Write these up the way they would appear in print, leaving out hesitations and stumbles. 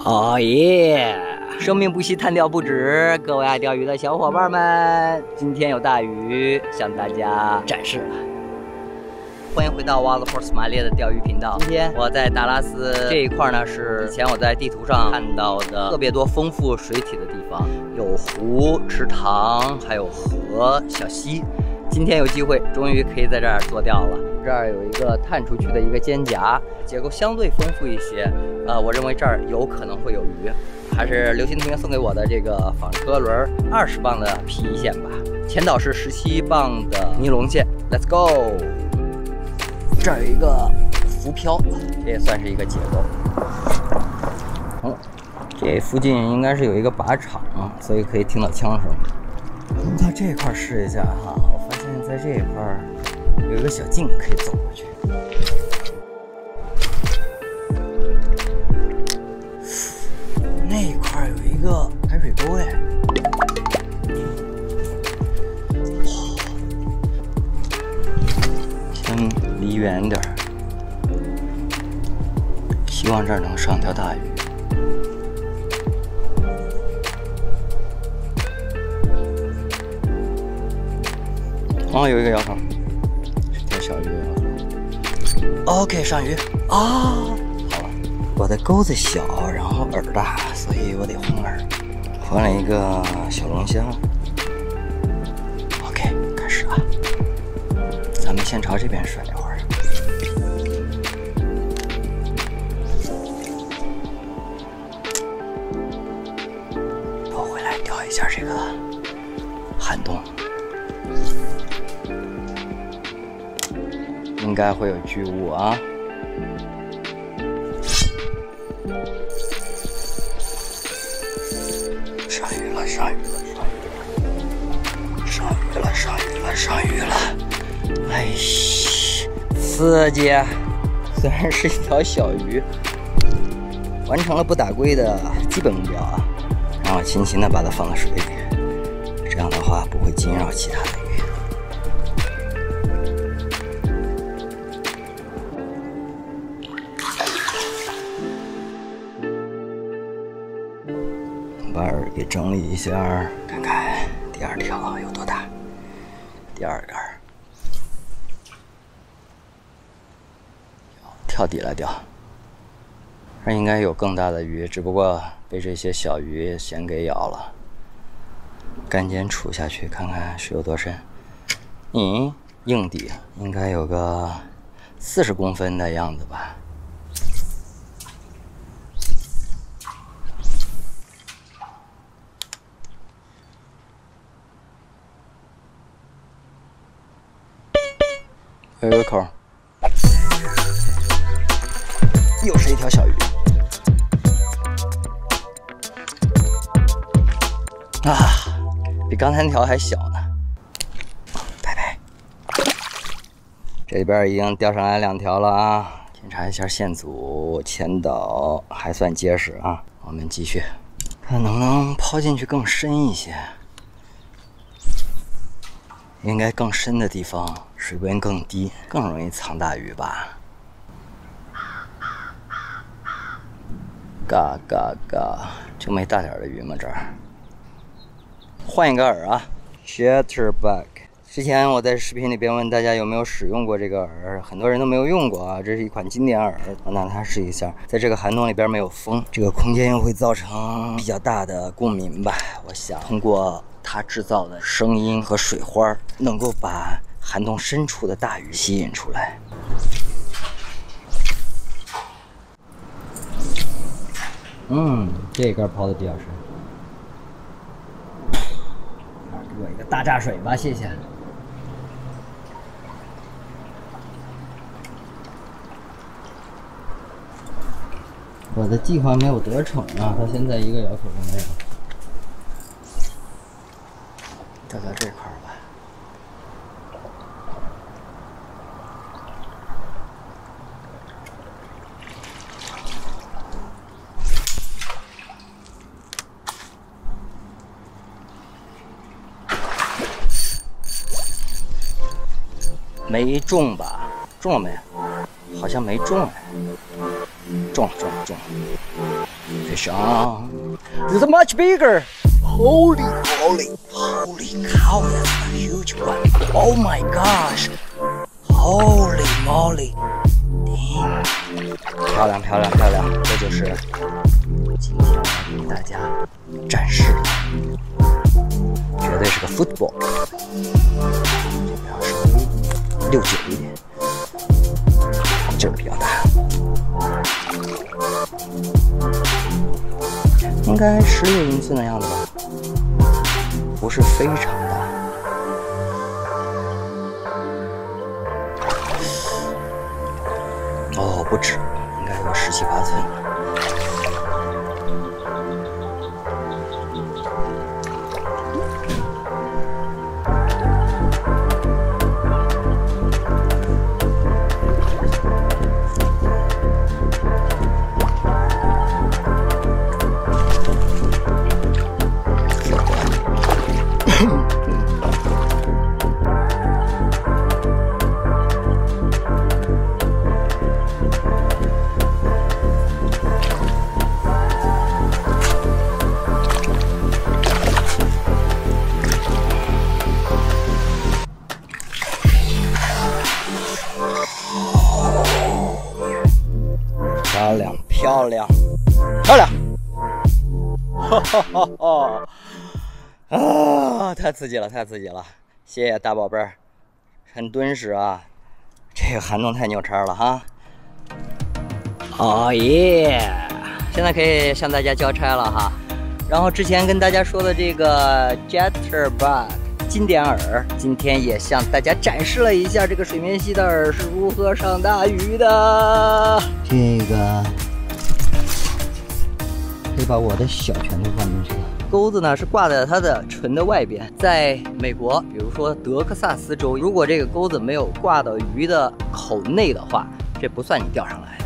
哦耶！生命不息，弹跳不止。各位爱钓鱼的小伙伴们，今天有大鱼向大家展示了。欢迎回到 Wild Horse 马列的钓鱼频道。今天我在达拉斯这一块呢，是以前我在地图上看到的特别多丰富水体的地方，有湖、池塘，还有河、小溪。今天有机会，终于可以在这儿做钓了。这儿有一个探出去的一个尖夹，结构相对丰富一些。我认为这儿有可能会有鱼。还是刘欣婷送给我的这个纺车轮20磅的 P1 线吧，前导是17磅的尼龙线。Let's go！ 这儿有一个浮漂，这也算是一个结构。这附近应该是有一个靶场，所以可以听到枪声。我们到这块试一下哈，我发现在这一块有一个小径可以走过去。那一块有一个排水沟哎，先离远点儿，希望这儿能上条大鱼。哦，有一个摇头，是条小鱼的摇头。OK， 上鱼啊！好了，我的钩子小，然后饵大，所以我得换饵，换了一个小龙虾。OK， 开始啊！咱们先朝这边甩一会儿。拖回来钓一下这个涵洞。应该会有巨物啊！上鱼了，上鱼了，上鱼了，上鱼了，上鱼了！哎呀，刺激！虽然是一条小鱼，完成了不打龟的基本目标啊！让我轻轻的把它放到水里，这样的话不会惊扰其他的鱼。把饵给整理一下，看看第二条有多大。第二杆跳底来钓，这应该有更大的鱼，只不过被这些小鱼先给咬了。赶紧杵下去，看看是有多深。硬底应该有个40公分的样子吧。有一个口，又是一条小鱼啊，比刚才那条还小呢。拜拜。这里边已经钓上来2条了啊，检查一下线组，前导还算结实啊。我们继续，看能不能抛进去更深一些。应该更深的地方水温更低，更容易藏大鱼吧。嘎嘎嘎，就没大点的鱼吗？这儿换一个饵啊 ，Chatterbug。之前我在视频里边问大家有没有使用过这个饵，很多人都没有用过啊。这是一款经典饵，我拿它试一下。在这个涵洞里边没有风，这个空间又会造成比较大的共鸣吧。我想通过它制造的声音和水花，能够把涵洞深处的大鱼吸引出来。这根抛的比较深。给我一个大炸水吧，谢谢。我的计划没有得逞啊，到现在一个摇口都没有。钓到这块儿吧。没中吧？中了没？好像没中哎。 中了。Fish on. It's much bigger. Holy cow, that's a huge one. Oh my gosh. Holy moly. Damn. 漂亮，这就是今天我要给大家展示的，绝对是个 football。这个要稍微溜久一点，这个比较大，应该16英寸的样子吧，不是非常大。哦，不止，应该有17、18寸。漂亮！哈哈哈哈！啊，太刺激了！谢谢大宝贝儿，很敦实啊！这个涵洞太牛叉了哈！哦耶！现在可以向大家交差了哈。然后之前跟大家说的这个 Jitterbug 金点饵，今天也向大家展示了一下这个水面蜥的饵是如何上大鱼的。这个。可以把我的小拳头放进去了。钩子呢是挂在它的唇的外边。在美国，比如说德克萨斯州，如果这个钩子没有挂到鱼的口内的话，这不算你钓上来的。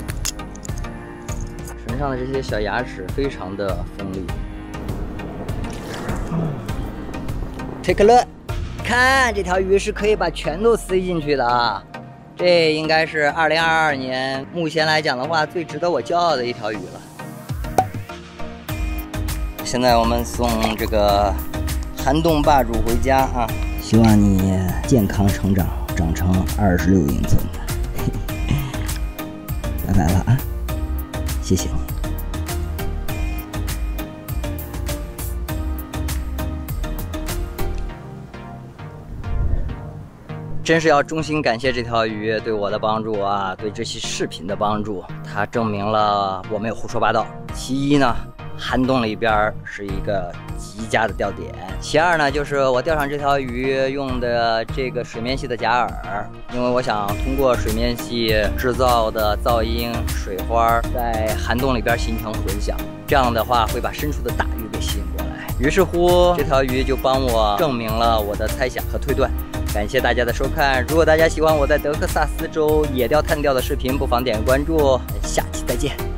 唇上的这些小牙齿非常的锋利。Take a look， 看这条鱼是可以把拳头塞进去的啊！这应该是2022年目前来讲的话，最值得我骄傲的一条鱼了。现在我们送这个涵洞霸主回家啊！希望你健康成长，长成26英寸的。拜拜了啊！谢谢你。真是要衷心感谢这条鱼对我的帮助啊，对这期视频的帮助。它证明了我没有胡说八道。其一呢，涵洞里边是一个极佳的钓点。其二呢，就是我钓上这条鱼用的这个水面蜥的假饵，因为我想通过水面蜥制造的噪音、水花在涵洞里边形成混响，这样的话会把深处的大鱼给吸引过来。于是乎，这条鱼就帮我证明了我的猜想和推断。感谢大家的收看，如果大家喜欢我在德克萨斯州野钓探钓的视频，不妨点个关注，下期再见。